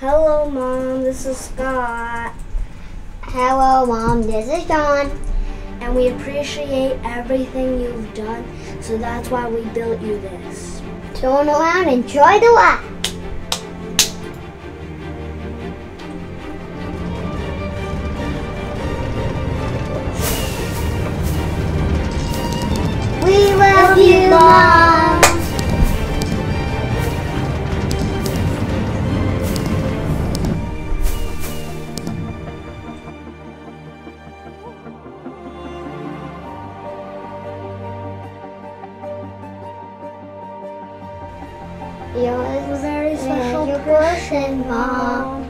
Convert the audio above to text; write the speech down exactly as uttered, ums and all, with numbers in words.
Hello, Mom. This is Scott. Hello, Mom. This is John. And we appreciate everything you've done, so that's why we built you this. Turn around and enjoy the ride. We love you, Mom. You're a very special person, Mom.